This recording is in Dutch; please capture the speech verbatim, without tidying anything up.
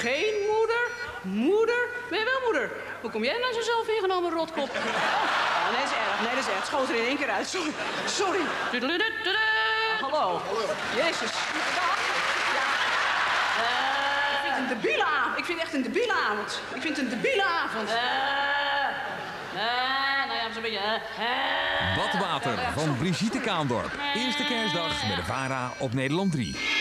geen moeder? Moeder? Ben je wel moeder? Hoe kom jij nou zo zelf ingenomen, rotkop? Oh, nee, dat is erg. Nee, dat is echt. Schoot er in één keer uit. Sorry. Sorry. Hallo. Jezus. Ja. Ik vind het een debiele avond. Ik vind het echt een debiele avond. Ik vind het een debiele avond. Uh, uh, nou ja, zo'n beetje... Uh, Badwater van Brigitte Kaandorp. Eerste kerstdag met de VARA op Nederland drie.